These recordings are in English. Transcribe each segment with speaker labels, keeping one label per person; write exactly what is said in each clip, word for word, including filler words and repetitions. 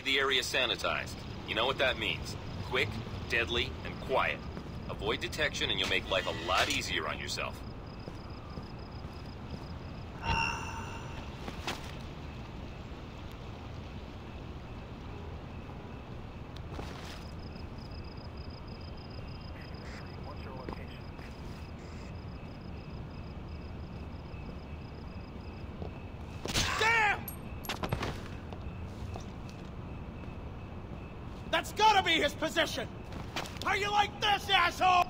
Speaker 1: need the area sanitized. You know what that means. Quick, deadly, and quiet. Avoid detection and you'll make life a lot easier on yourself.
Speaker 2: That's gotta be his position! How you like this, asshole?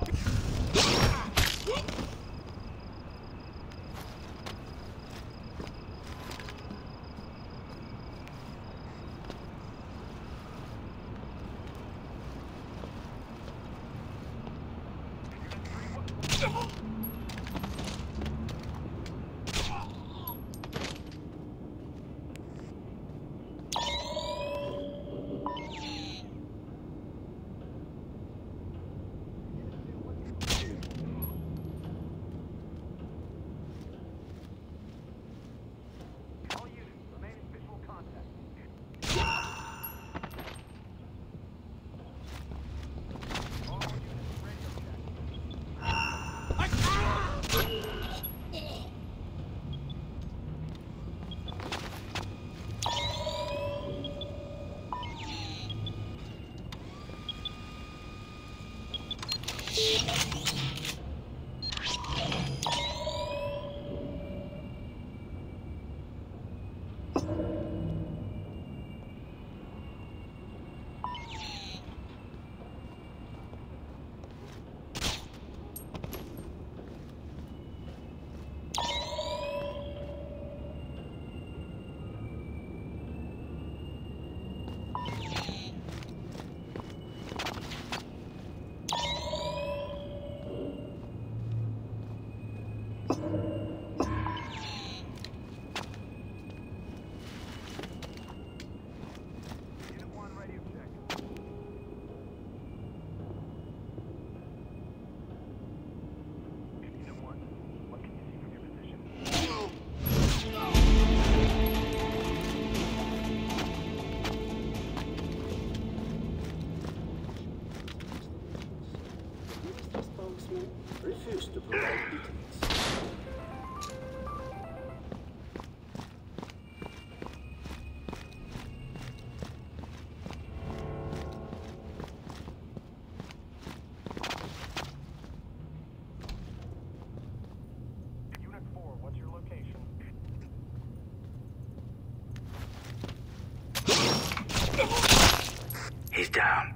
Speaker 3: Refused to provide details.
Speaker 2: Unit four, what's your location?
Speaker 3: He's down.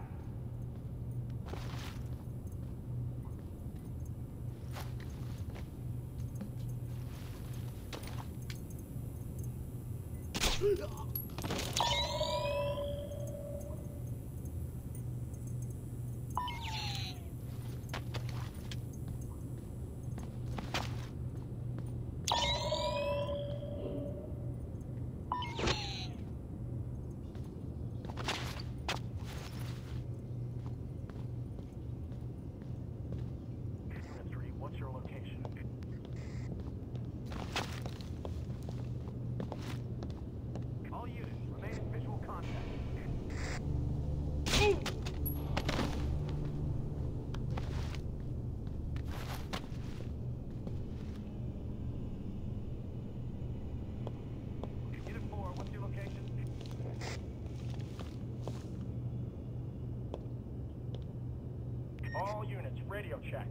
Speaker 2: What's your location? All units, remain in visual contact. Unit four, what's your location? All units, radio check.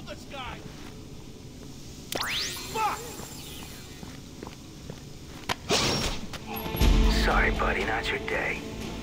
Speaker 2: this guy! Fuck!
Speaker 3: Sorry, buddy, not your day.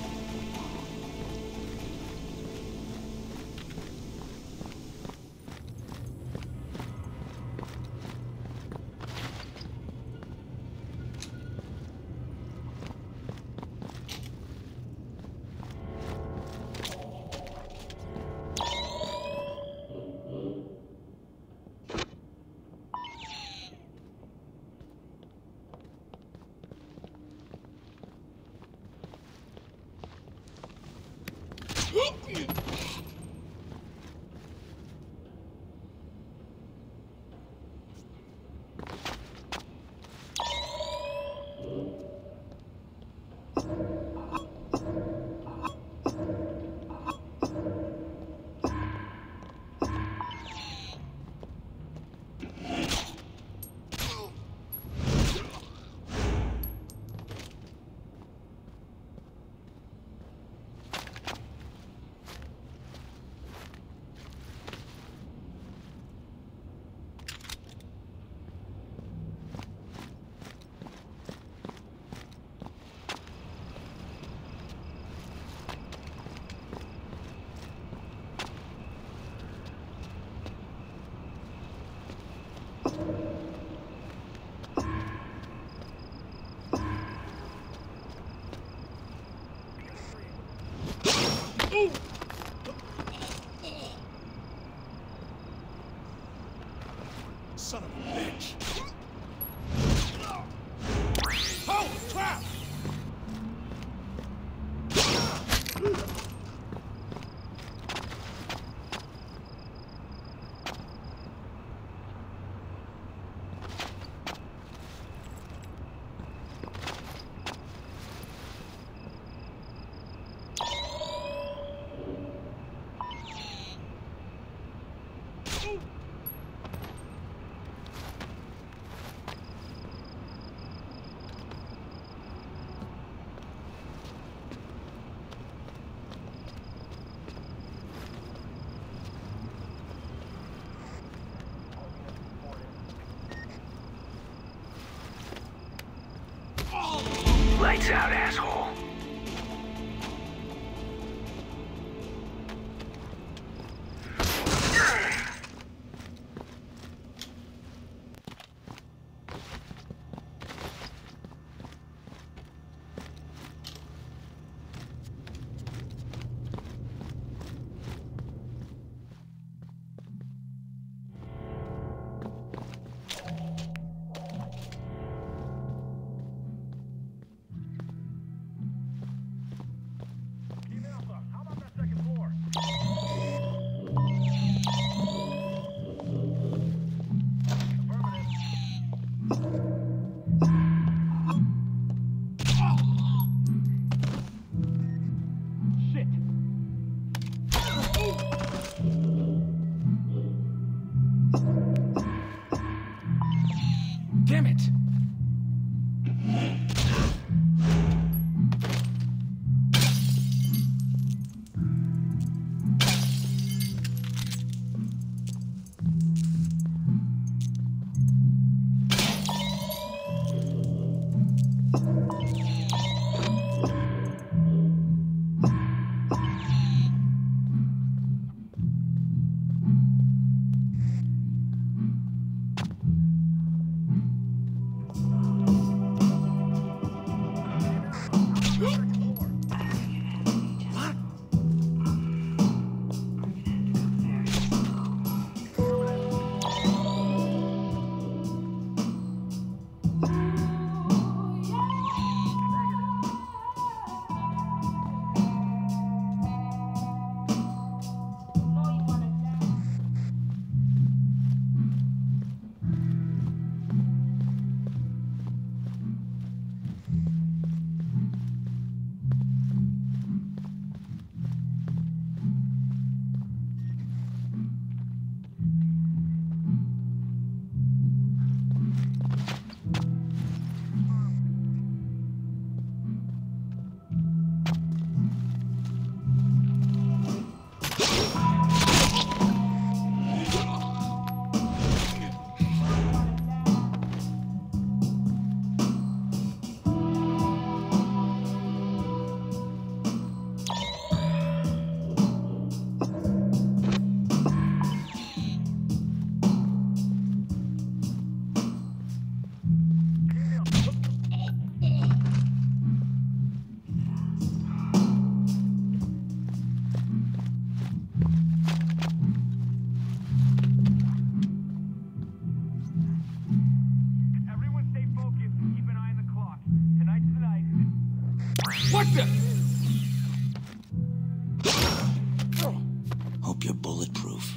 Speaker 2: Son of a bitch! Holy crap!
Speaker 3: Lights out, asshole.
Speaker 2: Damn it! What the?
Speaker 4: Hope you're bulletproof.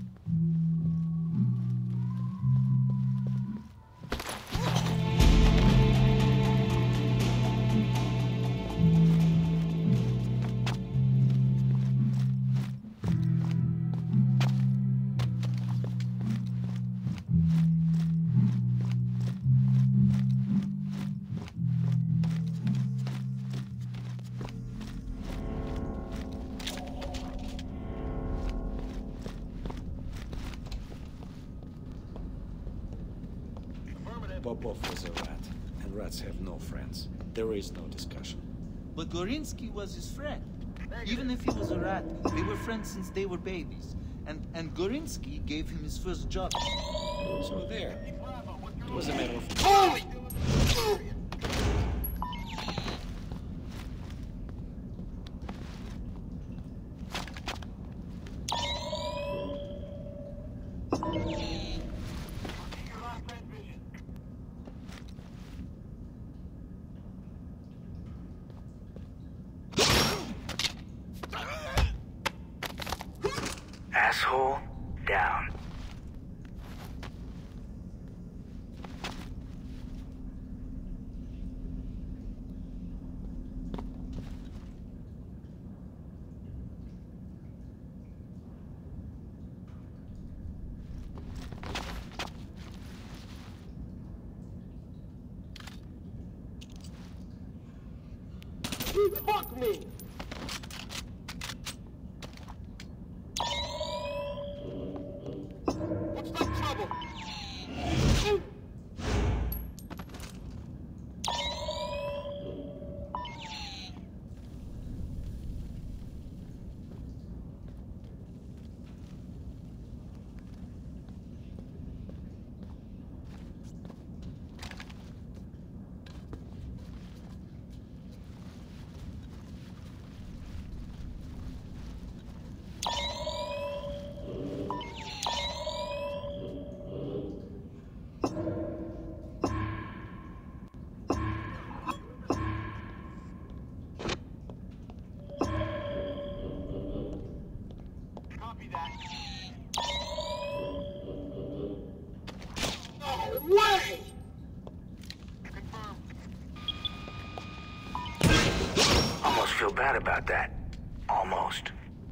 Speaker 5: Popov was a rat, and rats have no friends. There is no discussion.
Speaker 6: But Gorinsky was his friend. Even if he was a rat, they were friends since they were babies. And and Gorinsky gave him his first job.
Speaker 5: So there. It was a matter of...
Speaker 2: Holy!
Speaker 3: Asshole, down.
Speaker 2: Fuck me! What's the trouble? Copy that. No way! Confirm.
Speaker 3: Almost feel bad about that. Almost.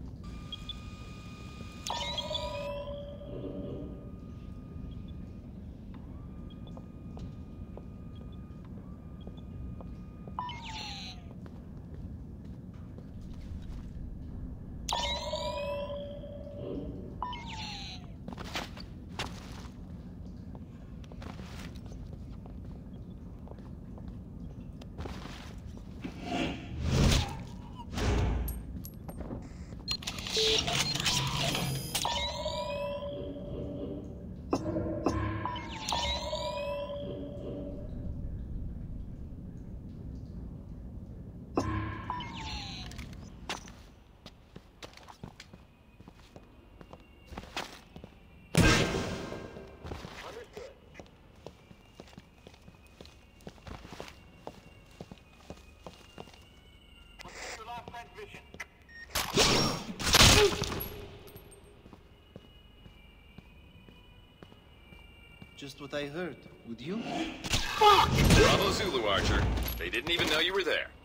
Speaker 6: Just what I heard. Would you?
Speaker 1: Bravo Zulu, Archer. They didn't even know you were there.